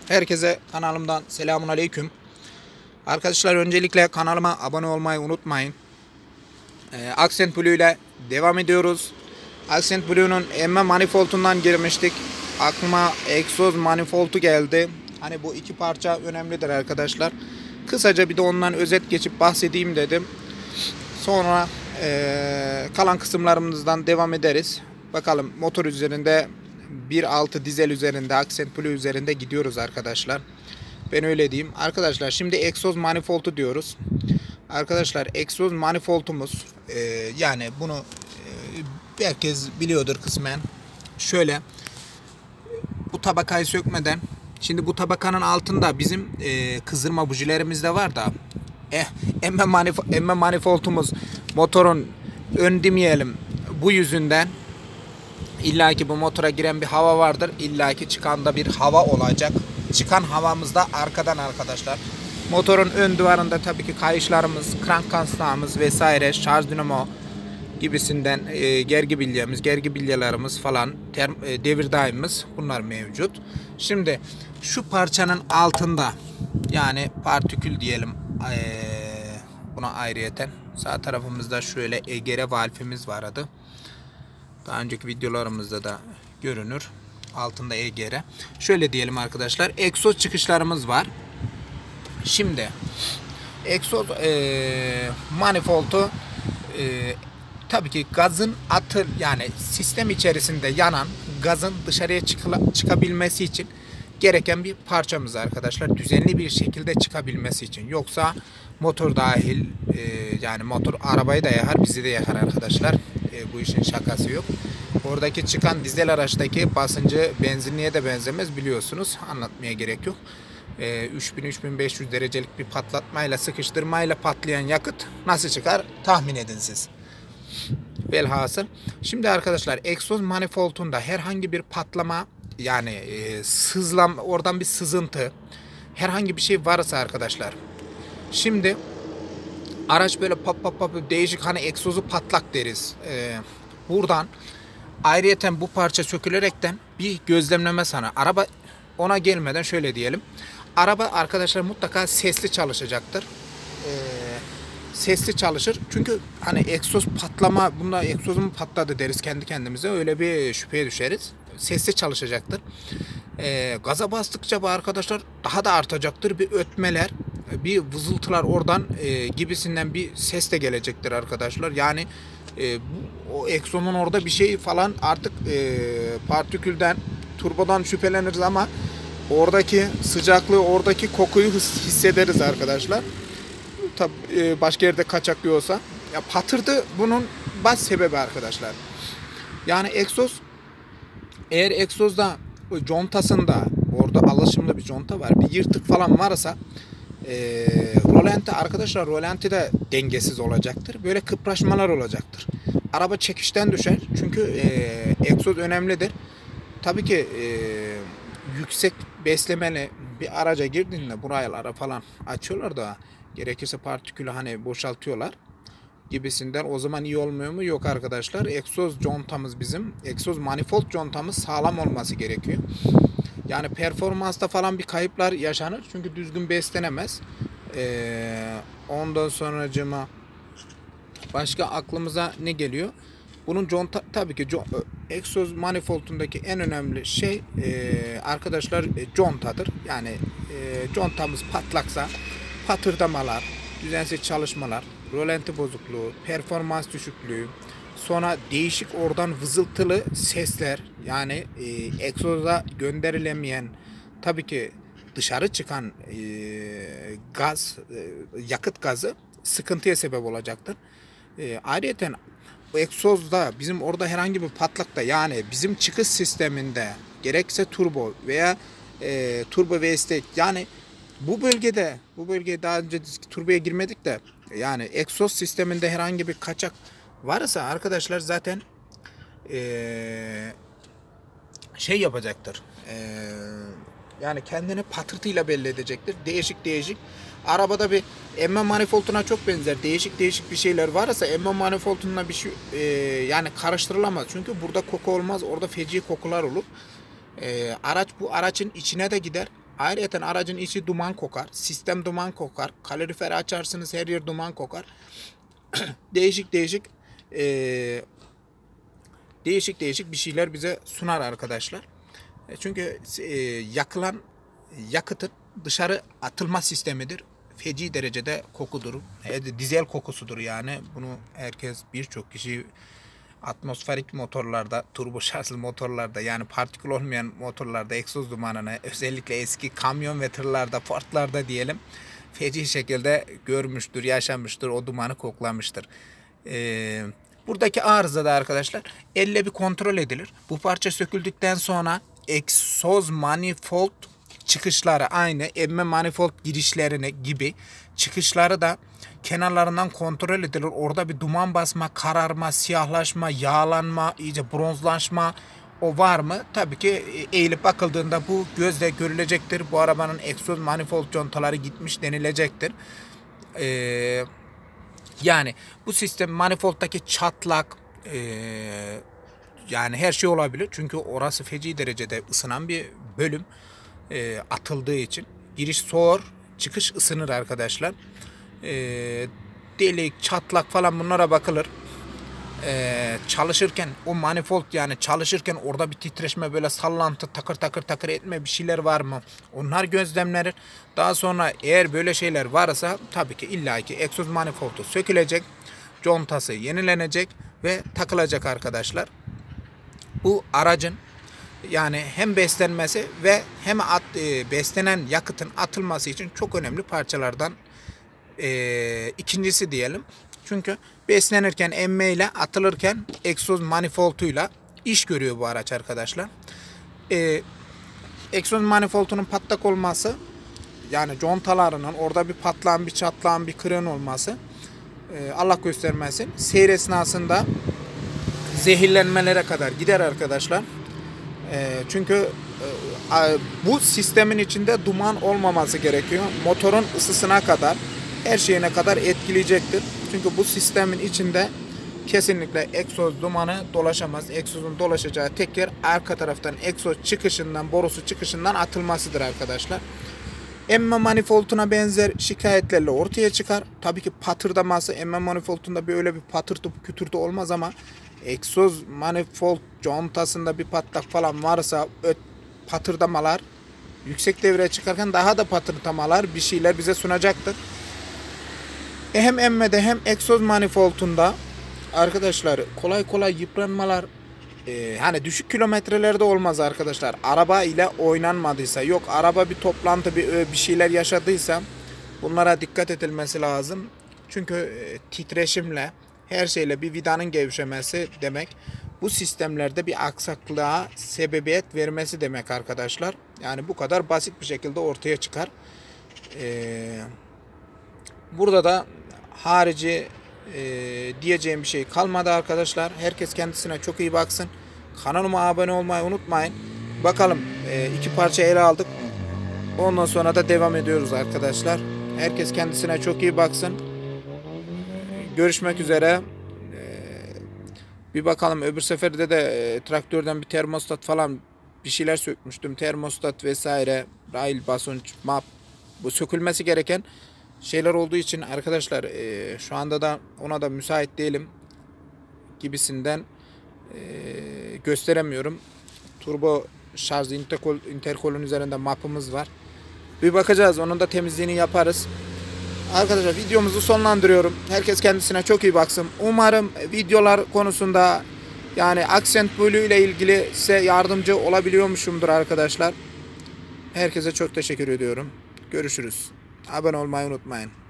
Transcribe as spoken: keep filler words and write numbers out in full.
Herkese kanalımdan selamun aleyküm. Arkadaşlar öncelikle kanalıma abone olmayı unutmayın. Ee, Accent Blue ile devam ediyoruz. Accent Blue'nun emme manifoldundan girmiştik. Aklıma egzoz manifoldu geldi. Hani bu iki parça önemlidir arkadaşlar. Kısaca bir de ondan özet geçip bahsedeyim dedim. Sonra ee, kalan kısımlarımızdan devam ederiz. Bakalım motor üzerinde bir nokta altı dizel üzerinde, Accent Blue üzerinde gidiyoruz arkadaşlar. Ben öyle diyeyim. Arkadaşlar şimdi egzoz manifoldu diyoruz. Arkadaşlar egzoz manifoldumuz e, yani bunu e, herkes biliyordur kısmen. Şöyle bu tabakayı sökmeden, şimdi bu tabakanın altında bizim e, kızdırma bujilerimiz de var da eh, emme, manif emme manifoldumuz motorun ön demeyelim bu yüzünden İlla ki bu motora giren bir hava vardır. İlla ki çıkan da bir hava olacak. Çıkan havamız da arkadan arkadaşlar. Motorun ön duvarında tabii ki kayışlarımız, krank kasnağımız vesaire, şarj dinamo gibisinden e, gergi bilyamız, gergi bilyalarımız falan, term, e, devir daimimiz bunlar mevcut. Şimdi şu parçanın altında yani partikül diyelim e, buna ayrıyeten sağ tarafımızda şöyle egere valfimiz vardı. Daha önceki videolarımızda da görünür. Altında E G R. Şöyle diyelim arkadaşlar. Egzoz çıkışlarımız var. Şimdi egzoz e, manifoldu e, tabii ki gazın atı yani sistem içerisinde yanan gazın dışarıya çıkla, çıkabilmesi için gereken bir parçamız arkadaşlar. Düzenli bir şekilde çıkabilmesi için. Yoksa motor dahil e, yani motor arabayı da yakar, bizi de yakar arkadaşlar. E, bu işin şakası yok. Oradaki çıkan dizel araçtaki basıncı benzinliğe de benzemez biliyorsunuz. Anlatmaya gerek yok. E, üç bin üç bin beş yüz derecelik bir patlatmayla, sıkıştırmayla patlayan yakıt nasıl çıkar tahmin edin siz. Velhasıl. Şimdi arkadaşlar egzoz manifoldunda herhangi bir patlama yani e, sızlam oradan bir sızıntı herhangi bir şey varsa arkadaşlar. Şimdi araç böyle pap pap pap değişik hani egzozu patlak deriz. E, buradan ayrıyeten bu parça sökülerekten bir gözlemleme sana. Araba ona gelmeden şöyle diyelim. Araba arkadaşlar mutlaka sesli çalışacaktır. E, sesli çalışır. Çünkü hani egzoz patlama bunda egzozum patladı deriz kendi kendimize. Öyle bir şüpheye düşeriz. Sesli çalışacaktır. E, gaza bastıkça bu arkadaşlar daha da artacaktır. Bir ötmeler, bir vızıltılar oradan e, gibisinden bir ses de gelecektir arkadaşlar. Yani e, bu, o egzozun orada bir şey falan artık e, partikülden, turbodan şüpheleniriz ama oradaki sıcaklığı, oradaki kokuyu hissederiz arkadaşlar. Tabii e, başka yerde kaçaklıyorsa. Ya patırdı bunun baş sebebi arkadaşlar. Yani egzoz eğer egzozda contasında orada alaşımlı bir conta var. Bir yırtık falan varsa e, rolanti arkadaşlar rolanti de dengesiz olacaktır. Böyle kıpraşmalar olacaktır. Araba çekişten düşer. Çünkü e, egzoz önemlidir. Tabii ki e, yüksek beslemeli bir araca girdiğinde buralara falan açıyorlar da gerekirse partikülü hani boşaltıyorlar gibisinden o zaman iyi olmuyor mu? Yok arkadaşlar. Egzoz contamız bizim. Egzoz manifold contamız sağlam olması gerekiyor. Yani performansta falan bir kayıplar yaşanır. Çünkü düzgün beslenemez. Ee, ondan sonracıma başka aklımıza ne geliyor? Bunun conta tabii ki egzoz manifoldundaki en önemli şey e, arkadaşlar e, contadır. Yani e, contamız patlaksa patırdamalar, düzensiz çalışmalar, rolanti bozukluğu, performans düşüklüğü, sonra değişik oradan vızıltılı sesler yani e, egzoza gönderilemeyen tabii ki dışarı çıkan e, gaz, e, yakıt gazı sıkıntıya sebep olacaktır. E, ayrıca bu egzozda bizim orada herhangi bir patlakta yani bizim çıkış sisteminde gerekse turbo veya e, turbo ve estek yani bu bölgede bu bölgeye daha önce turboya girmedik de yani egzoz sisteminde herhangi bir kaçak varsa arkadaşlar zaten ee, şey yapacaktır. Ee, yani kendini patırtıyla belli edecektir. Değişik değişik. Arabada bir emme manifolduna çok benzer. Değişik değişik bir şeyler varsa emme manifolduna bir şey e, yani karıştırılamaz. Çünkü burada koku olmaz. Orada feci kokular olur. E, araç bu aracın içine de gider. Ayrıca aracın içi duman kokar. Sistem duman kokar. Kaloriferi açarsınız, her yer duman kokar. değişik değişik e, değişik değişik bir şeyler bize sunar arkadaşlar. E, çünkü e, yakılan yakıtın dışarı atılma sistemidir. Feci derecede kokudur. E, dizel kokusudur yani. Bunu herkes, birçok kişi atmosferik motorlarda, turbo şarjlı motorlarda, yani partikül olmayan motorlarda egzoz dumanını, özellikle eski kamyon ve tırlarda, Ford'larda diyelim, feci şekilde görmüştür, yaşamıştır, o dumanı koklamıştır. Ee, buradaki arıza da arkadaşlar elle bir kontrol edilir. Bu parça söküldükten sonra egzoz manifold çıkışları, aynı emme manifold girişlerine gibi çıkışları da kenarlarından kontrol edilir. Orada bir duman basma, kararma, siyahlaşma, yağlanma, iyice bronzlaşma o var mı? Tabii ki eğilip bakıldığında bu gözle görülecektir. Bu arabanın egzoz manifold contaları gitmiş denilecektir. Ee, yani bu sistem manifolddaki çatlak, e, yani her şey olabilir. Çünkü orası feci derecede ısınan bir bölüm. E, atıldığı için. Giriş soğur, çıkış ısınır arkadaşlar. E, delik, çatlak falan bunlara bakılır. E, çalışırken o manifold, yani çalışırken orada bir titreşme, böyle sallantı, takır takır takır etme bir şeyler var mı? Onlar gözlemlenir. Daha sonra eğer böyle şeyler varsa tabii ki illaki egzoz manifoldu sökülecek, contası yenilenecek ve takılacak arkadaşlar. Bu aracın yani hem beslenmesi ve hem at, e, beslenen yakıtın atılması için çok önemli parçalardan e, ikincisi diyelim. Çünkü beslenirken, emme ile atılırken egzoz manifolduyla iş görüyor bu araç arkadaşlar. E, egzoz manifoldunun patlak olması, yani contalarının orada bir patlağın, bir çatlağın, bir kırığın olması, e, Allah göstermesin, seyir esnasında zehirlenmelere kadar gider arkadaşlar. Çünkü bu sistemin içinde duman olmaması gerekiyor. Motorun ısısına kadar, her şeyine kadar etkileyecektir. Çünkü bu sistemin içinde kesinlikle egzoz dumanı dolaşamaz. Egzozun dolaşacağı tek yer arka taraftan egzoz çıkışından, borusu çıkışından atılmasıdır arkadaşlar. Emme manifolduna benzer şikayetlerle ortaya çıkar. Tabii ki patırdaması, emme manifoldunda böyle bir patırtı kütürtü olmaz ama egzoz manifold contasında bir patlak falan varsa öt, patırdamalar, yüksek devreye çıkarken daha da patırdamalar bir şeyler bize sunacaktır. E hem emmede hem egzoz manifoldunda arkadaşlar kolay kolay yıpranmalar, e, hani düşük kilometrelerde olmaz arkadaşlar. Araba ile oynanmadıysa, yok araba bir toplantı, bir, bir şeyler yaşadıysa bunlara dikkat edilmesi lazım. Çünkü e, titreşimle, her şeyle bir vidanın gevşemesi demek, bu sistemlerde bir aksaklığa sebebiyet vermesi demek arkadaşlar. Yani bu kadar basit bir şekilde ortaya çıkar. Ee, burada da harici e, diyeceğim bir şey kalmadı arkadaşlar. Herkes kendisine çok iyi baksın. Kanalıma abone olmayı unutmayın. Bakalım, e, iki parça ele aldık. Ondan sonra da devam ediyoruz arkadaşlar. Herkes kendisine çok iyi baksın. Görüşmek üzere. Bir bakalım, öbür seferde de e, traktörden bir termostat falan bir şeyler sökmüştüm. Termostat vesaire, rail, basınç, map, bu sökülmesi gereken şeyler olduğu için arkadaşlar e, şu anda da ona da müsait değilim gibisinden e, gösteremiyorum. Turbo şarj interkol, interkolun üzerinde mapımız var. Bir bakacağız, onun da temizliğini yaparız. Arkadaşlar videomuzu sonlandırıyorum. Herkes kendisine çok iyi baksın. Umarım videolar konusunda, yani Accent Blue ile ilgili size yardımcı olabiliyormuşumdur arkadaşlar. Herkese çok teşekkür ediyorum. Görüşürüz. Abone olmayı unutmayın.